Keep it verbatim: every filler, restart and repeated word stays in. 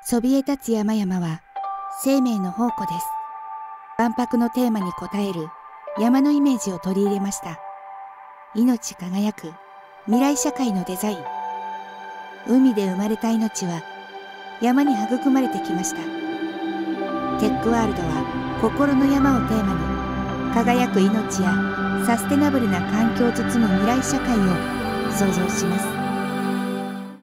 そびえ立つ山々は生命の宝庫です。万博のテーマに応える山のイメージを取り入れました。命輝く未来社会のデザイン。海で生まれた命は山に育まれてきました。テックワールドは心の山をテーマに、輝く命やサステナブルな環境を包む未来社会を創造します。